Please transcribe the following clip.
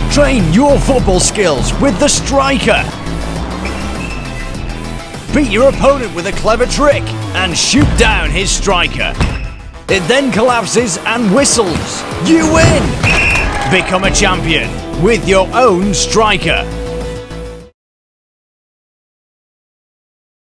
Train your football skills with the striker. Beat your opponent with a clever trick and shoot down his striker. It then collapses and whistles. You win! Become a champion with your own striker.